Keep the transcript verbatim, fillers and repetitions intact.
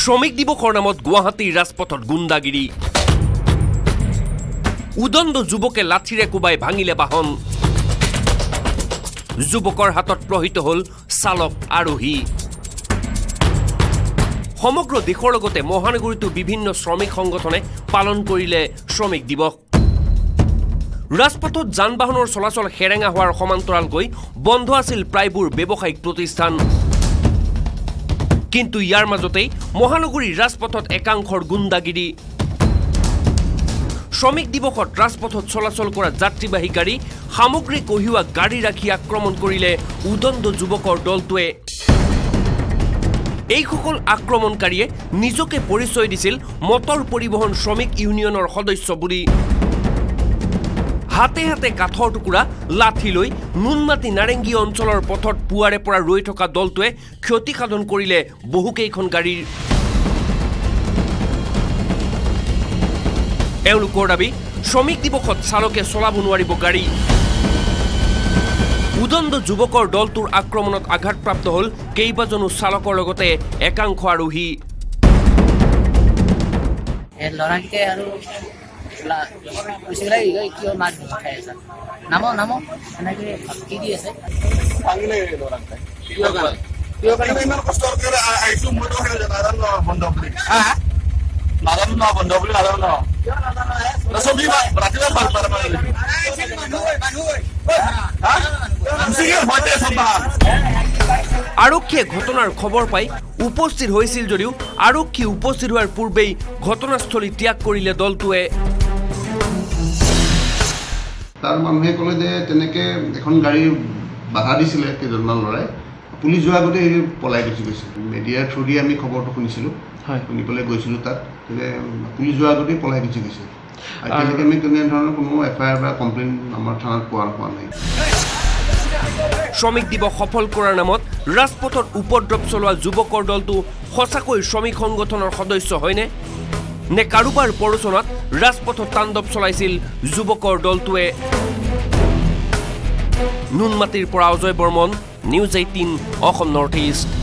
শ্ৰমিক দিৱসৰ নামত গুৱাহাটীৰ ৰাজপথত গুণ্ডাগিৰি উদণ্ড যুৱকে লাঠিৰে কোবাই ভাঙিলে বাহন যুৱকৰ হাতত প্ৰহিত হল চালক আৰোহী সমগ্ৰ দেশৰ লগতে মহানগৰীতো বিভিন্ন শ্ৰমিক সংগঠনে পালন কৰিলে শ্ৰমিক দিৱস ৰাজপথত যান বাহনৰ চলাচল হেৰেঙা হোৱাৰ সমান্তৰালকৈ বন্ধ আছিল প্ৰায়বোৰ ব্যৱসায়িক প্ৰতিষ্ঠান কিন্তু ইয়াৰ মাজতে মহানগৰীৰ ৰাজপথত একাংশৰ গুণ্ডাগিৰি শ্ৰমিক দিৱসত ৰাজপথত চলাচল কৰা যাত্ৰীবাহী গাড়ী সামগ্ৰী কঢ়িওৱা গাড়ী ৰাখি আক্ৰমণ কৰিলে উদণ্ড যুৱকৰ দলটোৱে এইসকল আক্ৰমণকাৰীয়ে নিজকে পৰিচয় দিছিল মটৰ পৰিবহণ শ্ৰমিক ইউনিয়নৰ সদস্য বুলি হাতে হাতে কাঠৰ টুকুৰা লাঠি লৈ নুনমাটি নাৰেংগী অঞ্চলৰ পথত পুৱাৰে পৰা ৰৈ থকা দলটোৱে ক্ষতি সাধন কৰিলে বহুকেইখন গাড়ীৰ এওঁলোকৰ দাবী শ্ৰমিক দিৱসত চালকে চলাব নোৱাৰিব গাড়ী উদণ্ড যুৱকৰ দলটোৰ আক্ৰমণত আঘাতপ্ৰাপ্ত হল কেইবাজনো চালকৰ লগতে একাংশ আৰোহী লৰাকে আৰু কিয় মাছ খাই আছে নামো নামো এনেকে কি দি আছে ইমান কষ্ট কৰি আহিছো মই নাজানো বন্ধ বুলি নাজানো ন বন্ধ বুলি নাজানো ন চবি ৰাতিপুৱা ভাল পাৰ আৰক্ষীয়ে ঘটনাৰ খবৰ পাই উপস্থিত হৈছিল যদিও আৰক্ষী উপস্থিত হোৱাৰ পূৰ্বেই ঘটনাস্থলী ত্যাগ কৰিলে দলটোৱে তাৰ মানুহে ক'লে যে তেনেকে এখন গাড়ী বাধা দিছিলে কেইজনমান ল'ৰাই পুলিচ যোৱাৰ আগতে এই পলাই গুচি গৈছিল মিডিয়াৰ থ্ৰু দি আমি খবৰটো শুনিছিলোঁ শুনি পেলাই গৈছিলোঁ তাত যে পুলিচ যোৱাৰ আগতেই পলাই গুচি গৈছিল এতিয়ালৈকে আমি তেনেধৰণৰ কোনো এফ আই আৰ বা কমপ্লেইন আমাৰ থানাত পোৱা পোৱা নাই শ্ৰমিক দিৱস সফল কৰাৰ নামত ৰাজপথত উপদ্ৰৱ চলোৱা যুৱকৰ দলটো সঁচাকৈ শ্ৰমিক সংগঠনৰ সদস্য হয়নে নে কাৰোবাৰ প্ৰৰোচনাত ৰাজপথত তাণ্ডৱ চলাইছিল যুৱকৰ দলটোৱে নুনমাটিৰ পৰা Ajay Barman news eighteen Assam north east